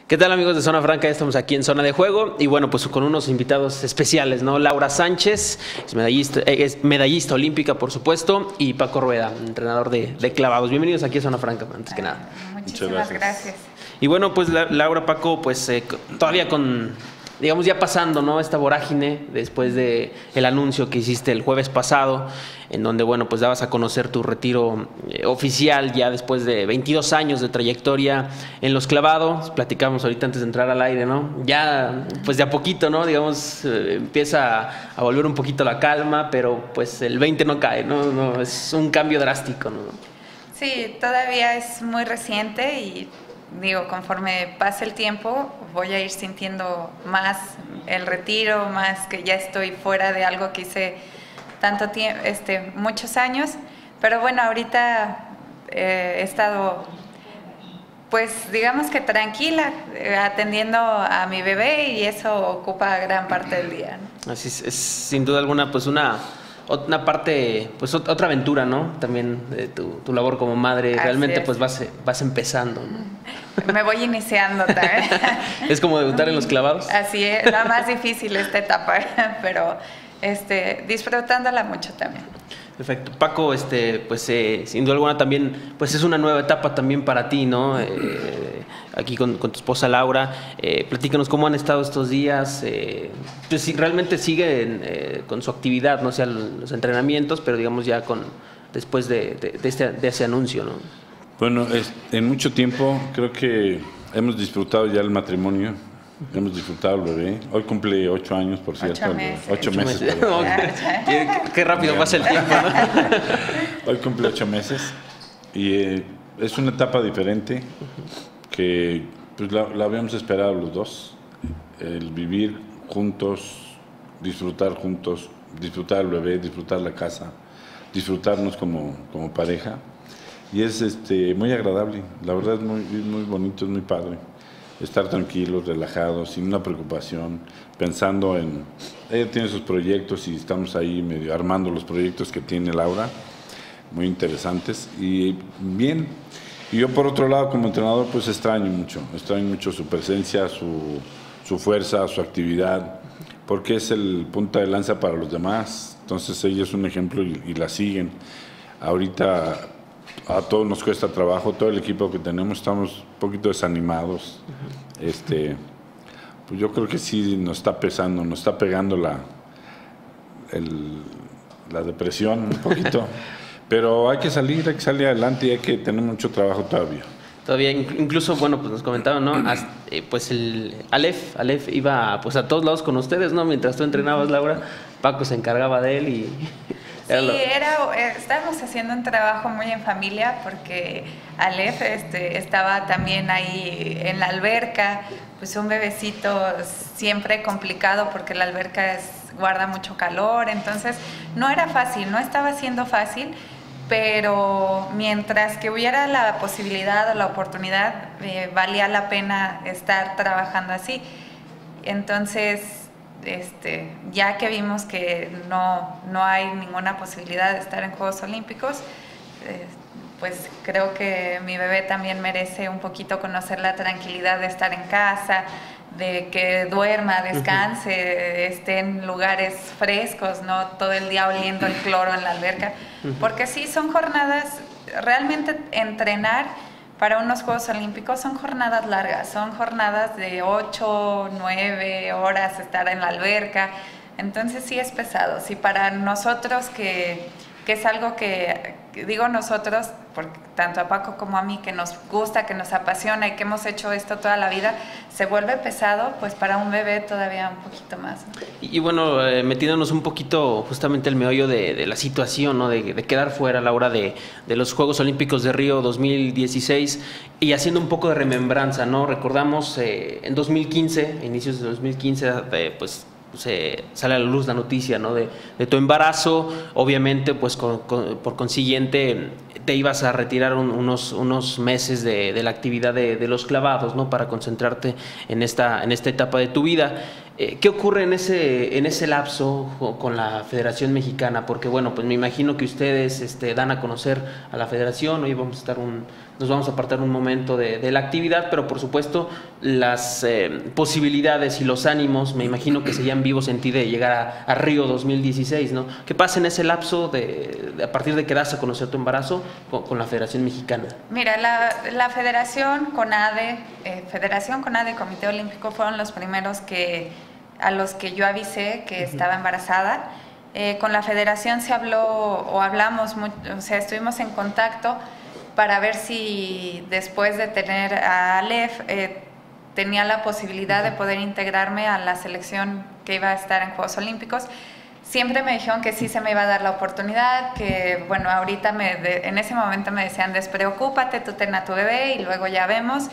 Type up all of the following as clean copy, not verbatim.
¿Qué tal, amigos de Zona Franca? Estamos aquí en Zona de Juego y bueno, pues con unos invitados especiales, ¿no? Laura Sánchez, es medallista olímpica, por supuesto, y Paco Rueda, entrenador de clavados. Bienvenidos aquí a Zona Franca, antes que nada. Muchísimas gracias. Y bueno, pues Laura, Paco, pues todavía con, digamos, ya pasando, ¿no? Esta vorágine después de el anuncio que hiciste el jueves pasado, en donde, bueno, pues dabas a conocer tu retiro oficial ya después de 22 años de trayectoria en los clavados. Platicamos ahorita antes de entrar al aire, ¿no? Ya, pues de a poquito, ¿no? Digamos, empieza a volver un poquito la calma, pero pues el 20 no cae, ¿no? Es un cambio drástico, ¿no? Sí, todavía es muy reciente y digo, conforme pase el tiempo voy a ir sintiendo más el retiro, más que ya estoy fuera de algo que hice tanto tiempo, muchos años, pero bueno, ahorita he estado, pues digamos que tranquila, atendiendo a mi bebé y eso ocupa gran parte del día, ¿no? Así es sin duda alguna, pues una parte, pues otra aventura, ¿no? También de tu labor como madre. Así realmente es. Pues vas empezando, ¿no? Me voy iniciando también. ¿Es como debutar en los clavados? Así es, la más difícil esta etapa, pero disfrutándola mucho también. Perfecto. Paco, pues sin duda alguna también, pues es una nueva etapa también para ti, ¿no? Aquí con tu esposa Laura. Platícanos cómo han estado estos días. Pues si realmente siguen con su actividad, no sea los entrenamientos, pero digamos ya después de ese anuncio, ¿no? Bueno, en mucho tiempo creo que hemos disfrutado ya el matrimonio. Hemos disfrutado el bebé. Hoy cumple 8 años, por cierto. 8 meses. Qué rápido pasa el tiempo, ¿no? Hoy cumple 8 meses. Y es una etapa diferente que pues, la habíamos esperado los dos. El vivir juntos, disfrutar el bebé, disfrutar la casa, disfrutarnos como pareja. Y es muy agradable. La verdad es muy bonito, es muy padre. Estar tranquilos, relajados, sin una preocupación, pensando en... Ella tiene sus proyectos y estamos ahí medio armando los proyectos que tiene Laura, muy interesantes, y bien. Y yo por otro lado, como entrenador, pues extraño mucho su presencia, su fuerza, su actividad, porque es el punta de lanza para los demás. Entonces ella es un ejemplo y la siguen. Ahorita a todos nos cuesta trabajo, todo el equipo que tenemos estamos un poquito desanimados. Pues yo creo que sí nos está pesando, nos está pegando la depresión un poquito, pero hay que salir adelante y hay que tener mucho trabajo todavía. Todavía, incluso, bueno, pues nos comentaban, ¿no? Pues el Aleph iba pues a todos lados con ustedes, ¿no? Mientras tú entrenabas, Laura, Paco se encargaba de él y... Sí, estábamos haciendo un trabajo muy en familia porque Aleph estaba también ahí en la alberca, pues un bebecito siempre complicado porque la alberca guarda mucho calor, entonces no era fácil, no estaba siendo fácil, pero mientras que hubiera la posibilidad o la oportunidad, valía la pena estar trabajando así. Entonces, ya que vimos que no hay ninguna posibilidad de estar en Juegos Olímpicos, pues creo que mi bebé también merece un poquito conocer la tranquilidad de estar en casa, de que duerma, descanse, esté en lugares frescos, no todo el día oliendo el cloro en la alberca, porque sí son jornadas, realmente entrenar para unos Juegos Olímpicos son jornadas largas, son jornadas de 8, 9 horas estar en la alberca, entonces sí es pesado. Sí, para nosotros que es algo que digo nosotros, porque tanto a Paco como a mí, que nos gusta, que nos apasiona y que hemos hecho esto toda la vida, se vuelve pesado, pues para un bebé todavía un poquito más, ¿no? Y bueno, metiéndonos un poquito justamente el meollo de la situación, ¿no? De quedar fuera, Laura, de los Juegos Olímpicos de Río 2016 y haciendo un poco de remembranza, ¿no? Recordamos en 2015, inicios de 2015, pues sale a la luz la noticia, ¿no? de tu embarazo. Obviamente, pues por consiguiente te ibas a retirar unos meses de la actividad de los clavados, ¿no? Para concentrarte en esta etapa de tu vida. ¿Qué ocurre en ese lapso con la Federación Mexicana? Porque bueno, pues me imagino que ustedes dan a conocer a la Federación, hoy nos vamos a apartar un momento de la actividad, pero por supuesto las posibilidades y los ánimos, me imagino que serían vivos en ti de llegar a Río 2016, ¿no? ¿Qué pasa en ese lapso a partir de que das a conocer tu embarazo con la Federación Mexicana? Mira, la Federación, CONADE y Comité Olímpico fueron los primeros a los que yo avisé que estaba embarazada. Con la Federación se habló o hablamos, o sea, estuvimos en contacto para ver si después de tener a Aleph tenía la posibilidad de poder integrarme a la selección que iba a estar en Juegos Olímpicos. Siempre me dijeron que sí se me iba a dar la oportunidad, que bueno, ahorita en ese momento me decían, despreocúpate, tú ten a tu bebé y luego ya vemos.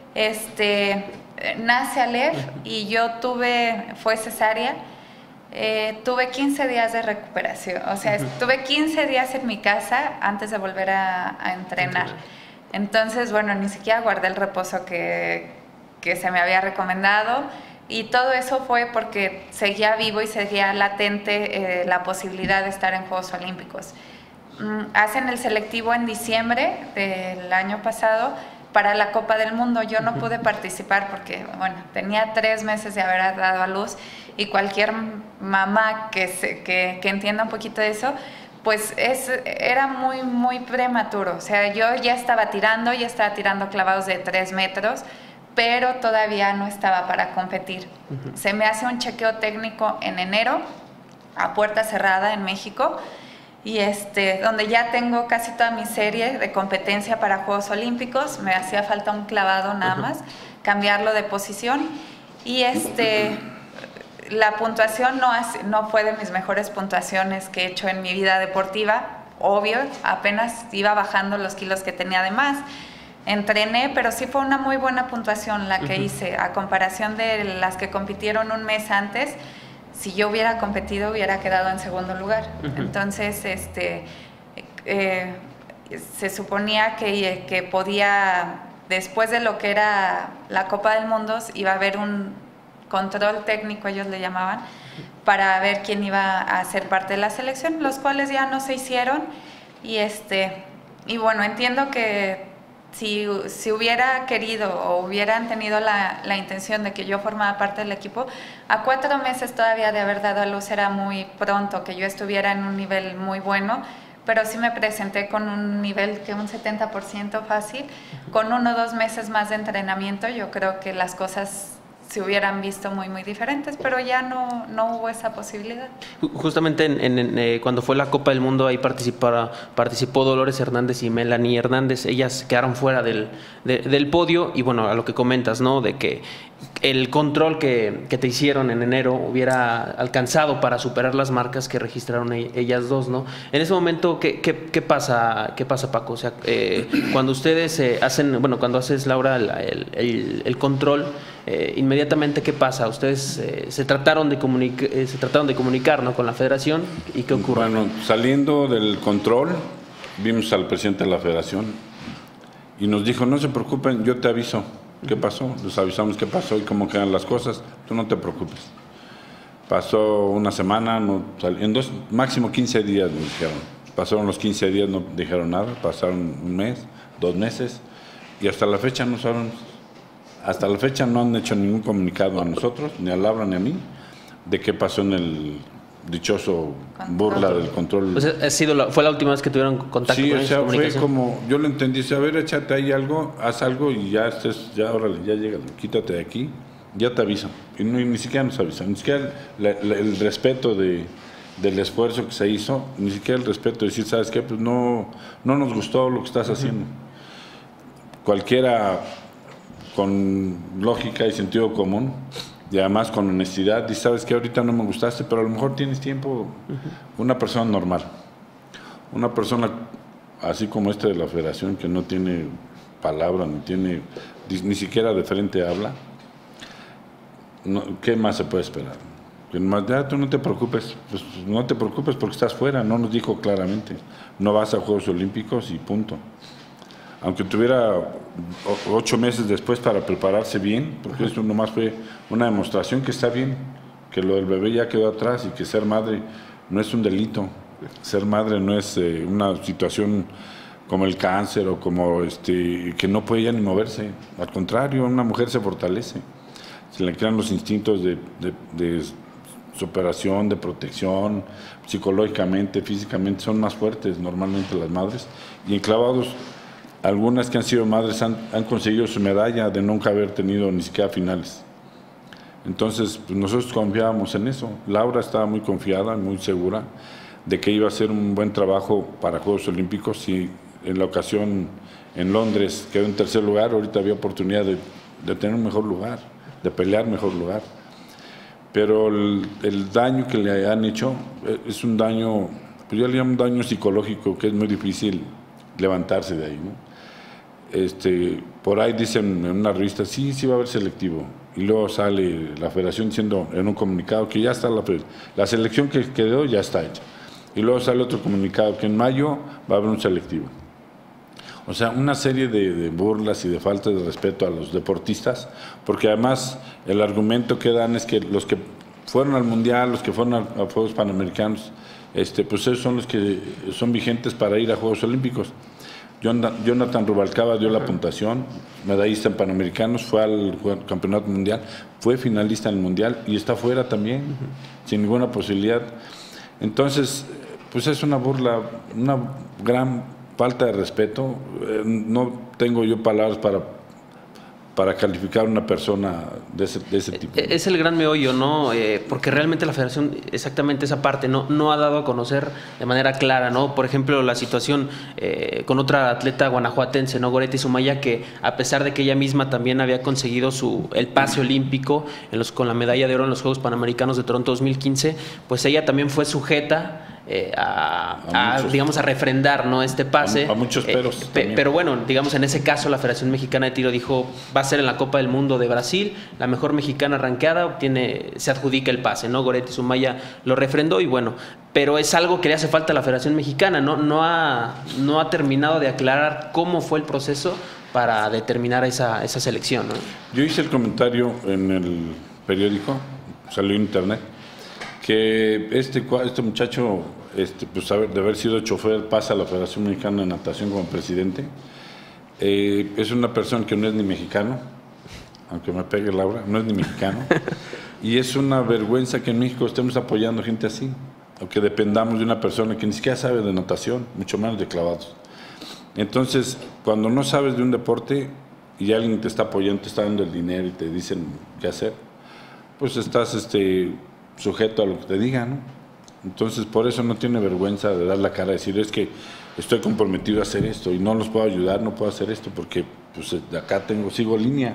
Nace Aleph y yo fue cesárea, tuve 15 días de recuperación, o sea, estuve 15 días en mi casa antes de volver a entrenar. Entonces, bueno, ni siquiera guardé el reposo que se me había recomendado, y todo eso fue porque seguía vivo y seguía latente la posibilidad de estar en Juegos Olímpicos. Hacen el selectivo en diciembre del año pasado para la Copa del Mundo. Yo no pude participar porque, bueno, tenía 3 meses de haber dado a luz, y cualquier mamá que entienda un poquito de eso, pues era muy, muy prematuro. O sea, yo ya estaba tirando clavados de 3 metros, pero todavía no estaba para competir. Se me hace un chequeo técnico en enero, a puerta cerrada en México, y donde ya tengo casi toda mi serie de competencia para Juegos Olímpicos. Me hacía falta un clavado nada más, cambiarlo de posición, y la puntuación no fue de mis mejores puntuaciones que he hecho en mi vida deportiva, obvio, apenas iba bajando los kilos que tenía de más. Entrené, pero sí fue una muy buena puntuación la que hice, a comparación de las que compitieron un mes antes. Si yo hubiera competido, hubiera quedado en segundo lugar. Entonces, se suponía que podía, después de lo que era la Copa del Mundo, iba a haber un control técnico, ellos le llamaban, para ver quién iba a ser parte de la selección, los cuales ya no se hicieron. Y bueno, entiendo que si hubiera querido o hubieran tenido la intención de que yo formara parte del equipo, a 4 meses todavía de haber dado a luz era muy pronto que yo estuviera en un nivel muy bueno, pero sí me presenté con un nivel que un 70% fácil. Con 1 o 2 meses más de entrenamiento, yo creo que las cosas se hubieran visto muy, muy diferentes, pero ya no hubo esa posibilidad. Justamente cuando fue la Copa del Mundo, ahí participó Dolores Hernández y Melanie Hernández. Ellas quedaron fuera del podio, y bueno, a lo que comentas, ¿no? De que el control que te hicieron en enero hubiera alcanzado para superar las marcas que registraron ellas dos, ¿no? En ese momento, ¿qué pasa, Paco? O sea, cuando ustedes cuando haces, Laura, el control, inmediatamente, ¿qué pasa? Ustedes se trataron de comunicar, ¿no?, con la Federación, ¿y qué ocurre? Bueno, saliendo del control, vimos al presidente de la Federación y nos dijo, no se preocupen, yo te aviso qué pasó. Les avisamos qué pasó y cómo quedan las cosas, tú no te preocupes. Pasó una semana, en máximo 15 días nos dijeron. Pasaron los 15 días, no dijeron nada, pasaron 1 mes, 2 meses, y hasta la fecha no han hecho ningún comunicado a nosotros, ni a Laura ni a mí, de qué pasó en el dichoso burla del control. O sea, fue la última vez que tuvieron contacto con ellos. Sí, o sea, fue como, yo lo entendí, a ver, échate ahí algo, haz algo y ya órale, ya llega, quítate de aquí, ya te aviso. Y ni siquiera nos avisan, ni siquiera el respeto del esfuerzo que se hizo, ni siquiera el respeto de decir, ¿sabes qué? Pues no nos gustó lo que estás haciendo. Cualquiera con lógica y sentido común, y además con honestidad, y sabes que ahorita no me gustaste, pero a lo mejor tienes tiempo. Una persona normal, una persona así como de la Federación, que no tiene palabra, ni siquiera de frente habla, ¿qué más se puede esperar? Ya, tú no te preocupes, pues no te preocupes porque estás fuera, no nos dijo claramente, no vas a Juegos Olímpicos y punto. aunque tuviera 8 meses después para prepararse bien, porque eso nomás fue una demostración que está bien, que lo del bebé ya quedó atrás y que ser madre no es un delito. Ser madre no es una situación como el cáncer o como que no puede ya ni moverse. Al contrario, una mujer se fortalece. Se le crean los instintos de superación, de protección, psicológicamente, físicamente, son más fuertes normalmente las madres. Y en clavados, algunas que han sido madres han conseguido su medalla de nunca haber tenido ni siquiera finales. Entonces, pues nosotros confiábamos en eso. Laura estaba muy confiada, muy segura de que iba a hacer un buen trabajo para Juegos Olímpicos, y en la ocasión en Londres quedó en tercer lugar. Ahorita había oportunidad de tener un mejor lugar, de pelear mejor lugar. Pero el daño que le han hecho es un daño, pues yo le llamo un daño psicológico, que es muy difícil levantarse de ahí, ¿no? Por ahí dicen en una revista, sí va a haber selectivo, y luego sale la federación diciendo en un comunicado que ya está la selección que quedó ya está hecha, y luego sale otro comunicado que en mayo va a haber un selectivo. O sea, una serie de burlas y de faltas de respeto a los deportistas, porque además el argumento que dan es que los que fueron al Mundial, los que fueron a Juegos Panamericanos, pues esos son los que son vigentes para ir a Juegos Olímpicos. Jonathan Rubalcaba dio la puntuación, medallista en Panamericanos, fue al Campeonato Mundial, fue finalista en el Mundial y está fuera también, sin ninguna posibilidad. Entonces, pues es una burla, una gran falta de respeto. No tengo yo palabras para calificar a una persona de ese tipo. Es el gran meollo, ¿no? Porque realmente la federación, exactamente esa parte, no ha dado a conocer de manera clara, ¿no? Por ejemplo, la situación con otra atleta guanajuatense, ¿no? Goretti Sumaya, que a pesar de que ella misma también había conseguido el pase olímpico con la medalla de oro en los Juegos Panamericanos de Toronto 2015, pues ella también fue sujeta digamos, a refrendar, ¿no?, este pase. A muchos peros. Pero bueno, digamos, en ese caso la Federación Mexicana de Tiro dijo, va a ser en la Copa del Mundo de Brasil, la mejor mexicana rankeada se adjudica el pase, ¿no? Goretti Sumaya lo refrendó y bueno, pero es algo que le hace falta a la Federación Mexicana, no ha terminado de aclarar cómo fue el proceso para determinar esa selección, ¿no? Yo hice el comentario en el periódico, salió en internet, que este muchacho, pues de haber sido chofer, pasa a la Federación Mexicana de Natación como presidente. Es una persona que no es ni mexicano, aunque me pegue Laura, no es ni mexicano. Y es una vergüenza que en México estemos apoyando gente así, o que dependamos de una persona que ni siquiera sabe de natación, mucho menos de clavados. Entonces, cuando no sabes de un deporte y alguien te está apoyando, te está dando el dinero y te dicen qué hacer, pues estás sujeto a lo que te digan, ¿no? Entonces, por eso no tiene vergüenza de dar la cara, de decir, es que estoy comprometido a hacer esto y no los puedo ayudar, no puedo hacer esto porque pues de acá sigo línea.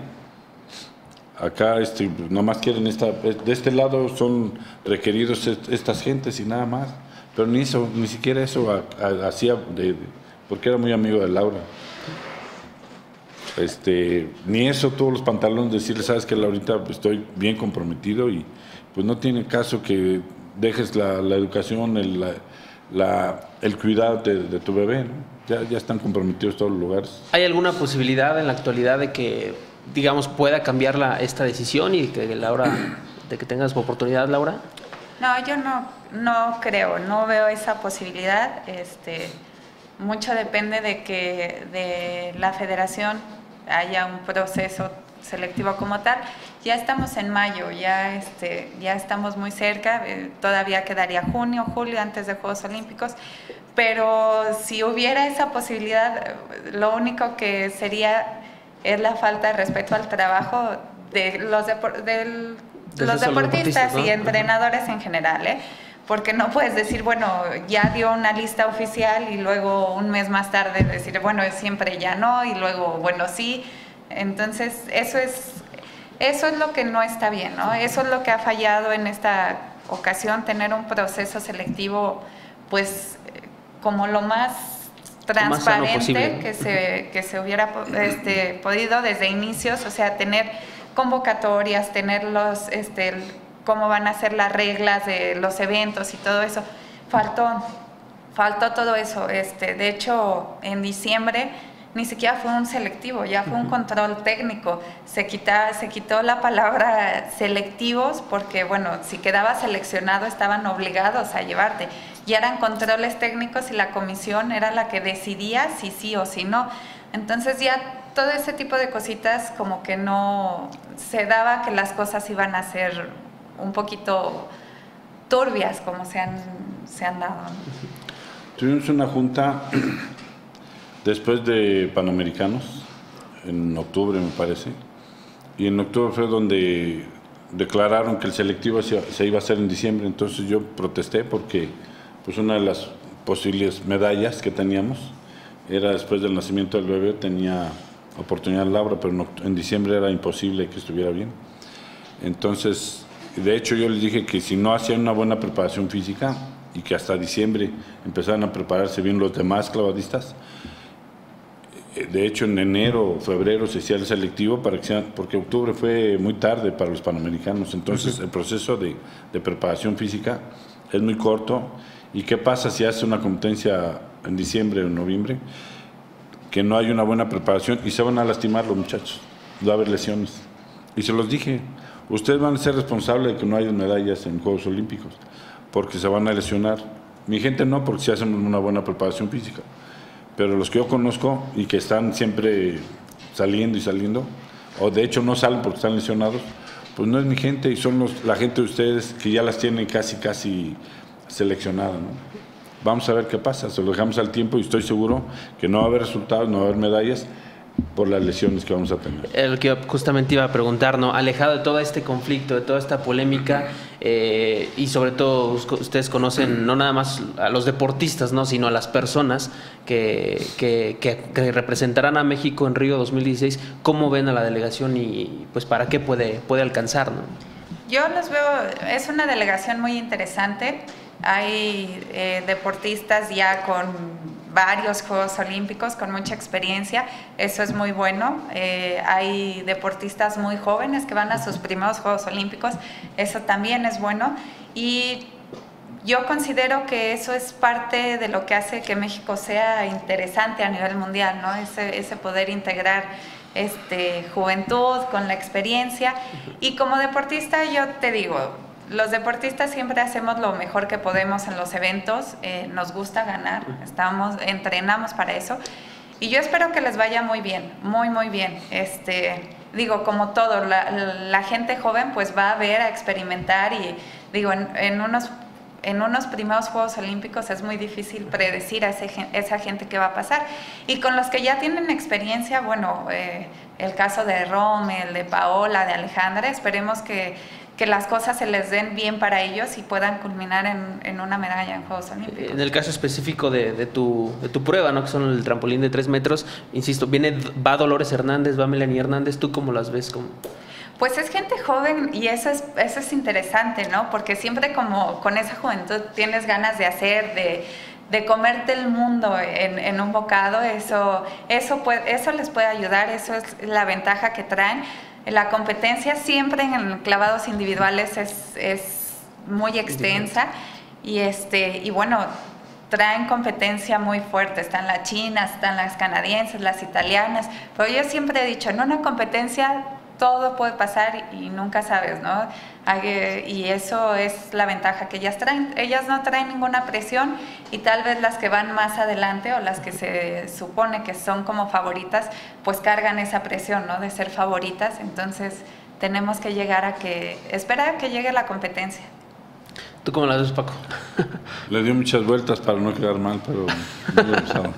Acá nomás quieren de este lado son requeridos estas gentes y nada más, pero ni siquiera eso hacía, porque era muy amigo de Laura. Ni eso, todos los pantalones, decirle, sabes que Laurita, estoy bien comprometido y pues no tiene caso que dejes la educación, el cuidado de tu bebé, ¿no? Ya están comprometidos todos los lugares. ¿Hay alguna posibilidad en la actualidad de que, digamos, pueda cambiar esta decisión y de que tengas oportunidad, Laura? No, yo no creo, no veo esa posibilidad. Mucho depende de que de la federación haya un proceso selectivo como tal. Ya estamos en mayo, ya estamos muy cerca, todavía quedaría junio, julio antes de Juegos Olímpicos, pero si hubiera esa posibilidad, lo único que sería es la falta de respeto al trabajo de los deportistas, ¿no? Y entrenadores en general, porque no puedes decir, bueno, ya dio una lista oficial y luego un mes más tarde decir, bueno, siempre ya no, y luego, bueno, sí. Entonces, eso es lo que no está bien, ¿no? Eso es lo que ha fallado en esta ocasión, tener un proceso selectivo, pues, como lo más transparente que se hubiera podido desde inicios, o sea, tener convocatorias, tener cómo van a ser las reglas de los eventos y todo eso. Faltó todo eso. De hecho, en diciembre ni siquiera fue un selectivo, ya fue un control técnico. Se quitó la palabra selectivos porque, bueno, si quedaba seleccionado estaban obligados a llevarte. Ya eran controles técnicos y la comisión era la que decidía si sí o si no. Entonces ya todo ese tipo de cositas como que no se daba que las cosas iban a ser un poquito turbias como se han dado, ¿no? Tuvimos una junta después de Panamericanos, en octubre me parece, y en octubre fue donde declararon que el selectivo se iba a hacer en diciembre. Entonces yo protesté porque pues una de las posibles medallas que teníamos era después del nacimiento del bebé, tenía oportunidad Laura, pero en diciembre era imposible que estuviera bien. Entonces, de hecho yo les dije que si no hacían una buena preparación física y que hasta diciembre empezaran a prepararse bien los demás clavadistas, de hecho en enero o febrero se hacía el selectivo porque octubre fue muy tarde para los Panamericanos. Entonces el proceso de preparación física es muy corto. ¿Y qué pasa si hace una competencia en diciembre o noviembre? Que no hay una buena preparación y se van a lastimar los muchachos, va a haber lesiones. Y se los dije, ustedes van a ser responsables de que no haya medallas en Juegos Olímpicos, porque se van a lesionar. Mi gente no, porque sí hacen una buena preparación física. Pero los que yo conozco y que están siempre saliendo y saliendo, o de hecho no salen porque están lesionados, pues no es mi gente y son la gente de ustedes que ya las tienen casi seleccionada, ¿no? Vamos a ver qué pasa, se lo dejamos al tiempo y estoy seguro que no va a haber resultados, no va a haber medallas por las lesiones que vamos a tener. El que justamente iba a preguntar, ¿no? Alejado de todo este conflicto, de toda esta polémica, y sobre todo ustedes conocen no nada más a los deportistas, ¿no?, sino a las personas que representarán a México en Río 2016, ¿cómo ven a la delegación y pues para qué puede alcanzar, ¿no? Yo los veo, es una delegación muy interesante. Hay deportistas ya con varios Juegos Olímpicos, con mucha experiencia, eso es muy bueno. Hay deportistas muy jóvenes que van a sus primeros Juegos Olímpicos, eso también es bueno. Y yo considero que eso es parte de lo que hace que México sea interesante a nivel mundial, ¿no? Ese poder integrar juventud con la experiencia. Y como deportista yo te digo, los deportistas siempre hacemos lo mejor que podemos en los eventos, nos gusta ganar, entrenamos para eso y yo espero que les vaya muy bien, muy bien. Digo, como todo, la gente joven pues va a ver, a experimentar y digo, en unos primeros Juegos Olímpicos es muy difícil predecir a esa gente que va a pasar. Y con los que ya tienen experiencia, bueno, el caso de Rommel, de Paola, de Alejandra, esperemos que las cosas se les den bien para ellos y puedan culminar en una medalla en Juegos Olímpicos. En el caso específico de tu prueba, ¿no?, que son el trampolín de 3 metros, insisto, va Dolores Hernández, va Melanie Hernández, ¿tú cómo las ves? Pues es gente joven y eso es interesante, ¿no? Porque siempre como con esa juventud tienes ganas de hacer, de comerte el mundo en un bocado, eso les puede ayudar, eso es la ventaja que traen. La competencia siempre en clavados individuales es muy extensa y bueno, traen competencia muy fuerte, están las chinas, están las canadienses, las italianas, pero yo siempre he dicho, en una competencia todo puede pasar y nunca sabes, ¿no? Y eso es la ventaja que ellas traen. Ellas no traen ninguna presión y tal vez las que van más adelante o las que se supone que son como favoritas, pues cargan esa presión, ¿no?, de ser favoritas. Entonces tenemos que esperar a que llegue la competencia. ¿Tú cómo la ves, Paco? Le dio muchas vueltas para no quedar mal, pero no lo usaba.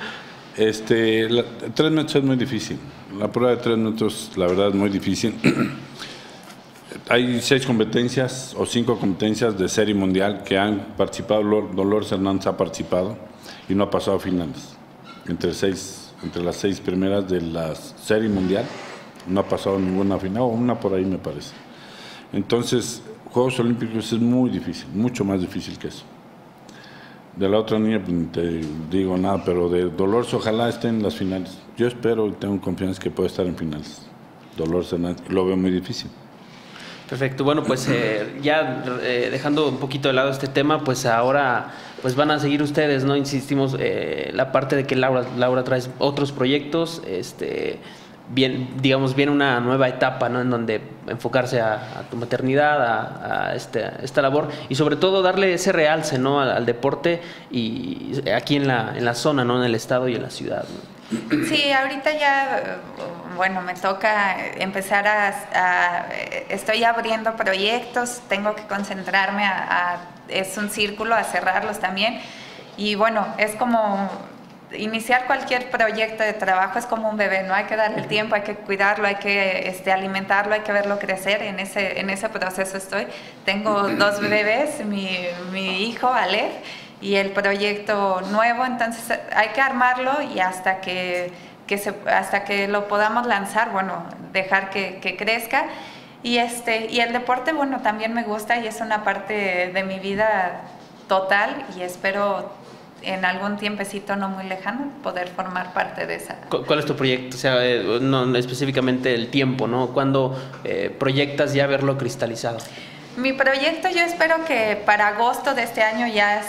3 metros es muy difícil. La prueba de 3 metros, la verdad, es muy difícil. Hay 6 competencias o 5 competencias de serie mundial que han participado. Dolores Hernández ha participado y no ha pasado a finales. Entre las 6 primeras de la serie mundial no ha pasado ninguna final, o una por ahí me parece. Entonces, Juegos Olímpicos es muy difícil, mucho más difícil que eso. De la otra niña, pues, no te digo nada, pero de Dolores ojalá esté en las finales. Yo espero y tengo confianza que puede estar en finales. Dolores Hernández, lo veo muy difícil. Perfecto, bueno, pues ya dejando un poquito de lado este tema, pues ahora pues van a seguir ustedes, ¿no? Insistimos, la parte de que Laura trae otros proyectos, bien, digamos, viene una nueva etapa, ¿no? En donde enfocarse a tu maternidad, a esta labor y sobre todo darle ese realce, ¿no? Al deporte y aquí en la zona, ¿no? En el estado y en la ciudad, ¿no? Sí, ahorita ya, bueno, me toca empezar estoy abriendo proyectos, tengo que concentrarme es un círculo, a cerrarlos también. Y bueno, es como iniciar cualquier proyecto de trabajo, es como un bebé, ¿no? Hay que darle el tiempo, hay que cuidarlo, hay que alimentarlo, hay que verlo crecer. En ese proceso estoy. Tengo 2 bebés, mi hijo, Aleph, y el proyecto nuevo, entonces hay que armarlo y hasta que lo podamos lanzar, bueno, dejar que crezca. Y el deporte, bueno, también me gusta y es una parte de mi vida total y espero en algún tiempecito no muy lejano poder formar parte de esa. ¿Cuál es tu proyecto? O sea, no específicamente el tiempo, ¿no? ¿Cuándo proyectas ya verlo cristalizado? Mi proyecto yo espero que para agosto de este año ya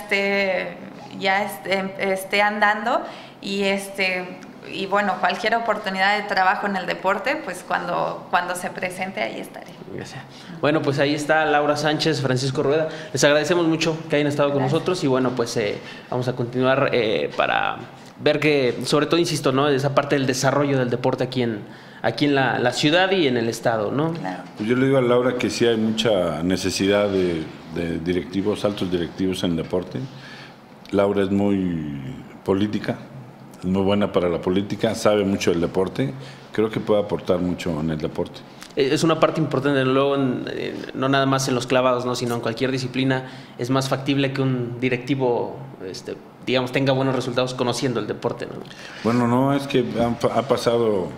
esté andando y bueno, cualquier oportunidad de trabajo en el deporte, pues cuando se presente ahí estaré. Gracias. Bueno, pues ahí está Laura Sánchez, Francisco Rueda. Les agradecemos mucho que hayan estado con nosotros y bueno, pues vamos a continuar para ver que, sobre todo, insisto, ¿no? Esa parte del desarrollo del deporte aquí en la ciudad y en el estado, ¿no? Claro. Yo le digo a Laura que sí hay mucha necesidad de directivos, altos directivos en el deporte. Laura es muy política, es muy buena para la política, sabe mucho del deporte, creo que puede aportar mucho en el deporte. Es una parte importante, luego no nada más en los clavados, ¿no? Sino en cualquier disciplina es más factible que un directivo digamos, tenga buenos resultados conociendo el deporte, ¿no? Bueno, no, es que ha pasado...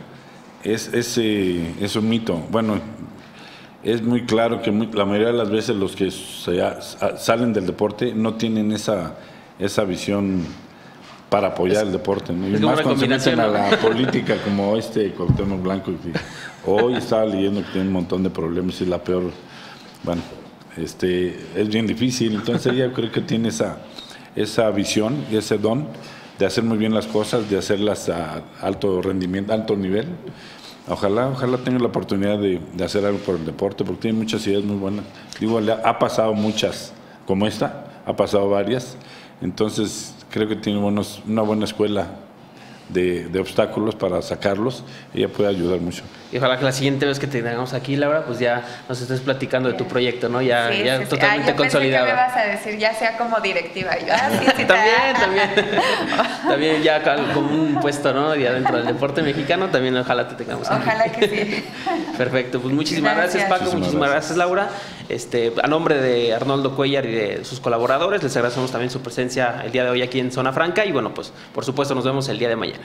Es un mito. Bueno, es muy claro que la mayoría de las veces los que salen del deporte no tienen esa visión para apoyar el deporte, ¿no? Y más cuando se meten a la política como Cuauhtémoc Blanco, que hoy estaba leyendo que tiene un montón de problemas y la peor, bueno, es bien difícil. Entonces ella creo que tiene esa visión y ese don de hacer muy bien las cosas, de hacerlas a alto rendimiento, alto nivel. Ojalá tenga la oportunidad de hacer algo por el deporte, porque tiene muchas ideas muy buenas. Digo, ha pasado muchas como esta, ha pasado varias, entonces creo que tiene una buena escuela de obstáculos para sacarlos. Ella puede ayudar mucho. Y ojalá que la siguiente vez que te tengamos aquí, Laura, pues ya nos estés platicando de tu proyecto, ¿no? Ya totalmente consolidado. ¿Qué me vas a decir? Ya sea como directiva. Yo, sí, también ya como un puesto, ¿no? Ya dentro del deporte mexicano, también ojalá te tengamos aquí. Ojalá que sí. Perfecto, pues muchísimas gracias Paco, muchísimas gracias Laura. A nombre de Arnoldo Cuellar y de sus colaboradores, les agradecemos también su presencia el día de hoy aquí en Zona Franca y bueno, pues por supuesto nos vemos el día de mañana.